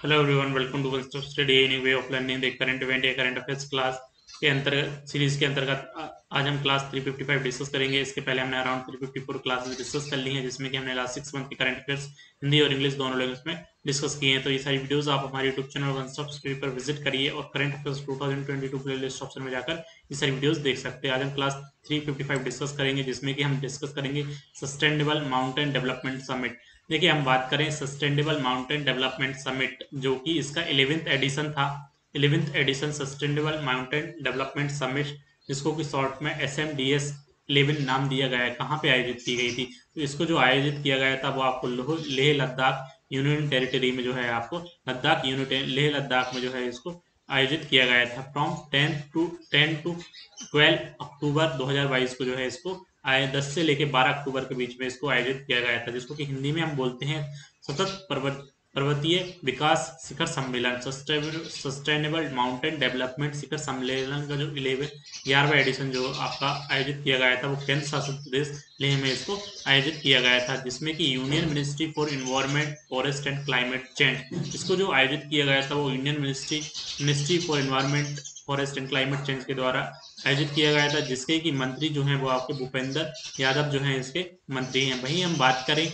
Hello everyone, welcome to one stop study new way of learning the current event या current affairs class के अंतर्गत series के अंतर्गत आज हम क्लास 355 डिस्कस करेंगे। इसके पहले हमने अराउंड 354 क्लासेस डिस्कस कर ली हैं, जिसमें कि हमने लास्ट 6 मंथ के करंट अफेयर्स हिंदी और इंग्लिश दोनों लैंग्वेज में डिस्कस किए हैं। तो ये सारी वीडियोस आप हमारे YouTube channel one stop study पर विजिट करिए और करंट अफेयर्स 2022 प्लेलिस्ट ऑप्शन में जाकर ये सारी वीडियोस देख सकते हैं। आज हम क्लास 355 डिस्कस करेंगे, जिसमें कि हम डिस्कस करेंगे सस्टेनेबल माउंटेन डेवलपमेंट समिट। देखिए, हम बात करें सस्टेनेबल माउंटेन डेवलपमेंट समिट, जो कि इसका 11th एडिशन था। 11th edition sustainable mountain development summit, जिसको कि शॉर्ट में SMDS 11 नाम दिया गया है। कहाँ पे आयोजित की गई थी? तो इसको जो आयोजित किया गया था वो आपको लेह लद्दाख यूनियन टेरिटरी में जो है, आपको लद्दाख यूनियन लेह लद्दाख में जो है इसको आयोजित किया गया था। फ्रॉम 10 टू 12 अक्टूबर 2022 को जो है इसको 10 से लेके 12 अक्टूबर के बीच में इसको आयोजित किया गया था, जिसको कि हिंदी में हम बोलते हैं सतत पर्वतीय विकास शिखर सम्मेलन, सस्टेनेबल माउंटेन डेवलपमेंट शिखर सम्मेलन का जो 11वां एडिशन जो आपका आयोजित किया गया था, वो केंद्र शासित प्रदेश लेह में इसको आयोजित किया गया था, जिसमें कि union ministry for environment forest and climate change, इसको जो आयोजित किया गया था वो union ministry for environment forest and climate change के द्वारा आयोजित किया गया था, जिसके कि मंत्री जो हैं वो आपके भूपेंद्र यादव जो हैं इसके मंत्री हैं। वहीं हम बात करें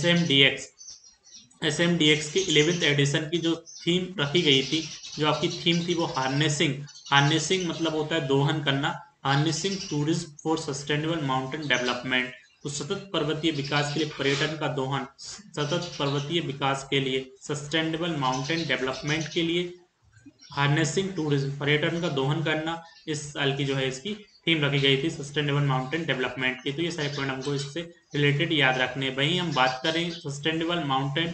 एसएमडीएक्स के 11th एडिशन की जो थीम रखी गई थी, जो आपकी थीम थी वो हार्नेसिंग मतलब होता है दोहन करना, harnessing tourism for sustainable mountain development. तो सतत पर्वतीय विकास के लिए पर्यटन का दोहन, सतत पर्वतीय विकास के लिए सस्टेनेबल माउंटेन डेवलपमेंट के लिए हार्नेसिंग टूरिज्म, पर्यटन का दोहन करना, इस साल की जो है इसकी थीम रखी गई थी सस्टेनेबल माउंटेन डेवलपमेंट की। तो ये सारे पॉइंट हमको इससे रिलेटेड याद रखने। वहीं हम बात करें सस्टेनेबल माउंटेन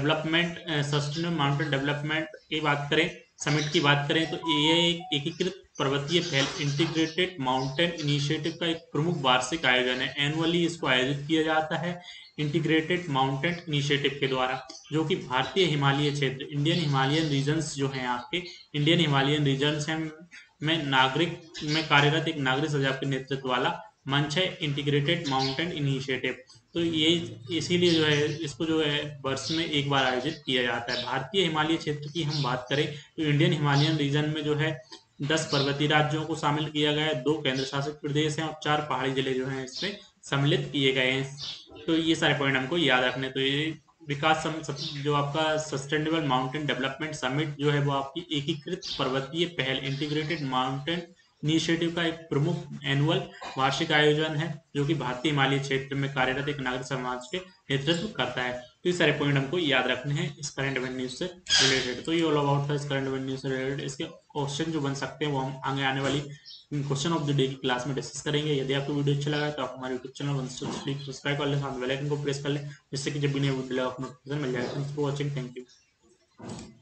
डेवलपमेंट की बात करें, समिट की बात करें, तो ये एक एकीकृत पर्वतीय पहल इंटीग्रेटेड माउंटेन इनिशिएटिव का एक प्रमुख वार्षिक आयोजन है। एनुअली इसको आयोजित किया जाता है इंटीग्रेटेड माउंटेन इनिशिएटिव के द्वारा, जो कि भारतीय हिमालय क्षेत्र इंडियन हिमालयन रीजन्स जो हैं आपके इंडियन हिमालयन रीजन्स हैं में नागरिक में कार्यरत एक नागरिक सजाव के नेतृत्व वाला मंच है, इंटीग्रेटेड माउंटेन इनिशिएटिव। तो ये इसीलिए जो है इसको जो है वर्ष में एक बार आयोजित किया जाता है। भारतीय हिमालय क्षेत्र की हम बात करें तो इंडियन हिमालयन रीजन में जो है 10 पर्वतीय राज्यों को शामिल किया गया है, 2 केंद्र शासित प्रदेश हैं और 4 पहाड़ी जिले जो हैं इसमें सम्मिलित किए गए हैं। तो ये सारे पॉइंट हमको याद रखने। तो ये जो आपका सस्टेनेबल माउंटेन डेवलपमेंट समिट जो है वो आपकी एकीकृत पर्वतीय पहल इंटीग्रेटेड माउंटेन इनिशिएटिव का एक प्रमुख एनुअल वार्षिक आयोजन है, जो कि भारतीय हिमालय क्षेत्र में कार्यरत एक नागरिक समाज के नेतृत्व करता है। तो ये सारे पॉइंट हमको याद रखने हैं इस करंट इवेंट न्यूज से रिलेटेड। तो ये ऑल अबाउट था इस करंट इवेंट न्यूज से रिलेटेड। इसके क्वेश्चन जो बन सकते हैं वो हम आगे आने वाली क्वेश्चन ऑफ द डे की क्लास में डिस्कस करेंगे। यदि आपको वीडियो अच्छा लगा तो आप हमारे यूट्यूब चैनल वन सब्सक्राइब कर लें, साथ बेल आइकन को प्रेस कर लें, जिससे कि जब भी नई वीडियो आपको नोटिफिकेशन मिल जाएगा। Thanks for watching, thank you.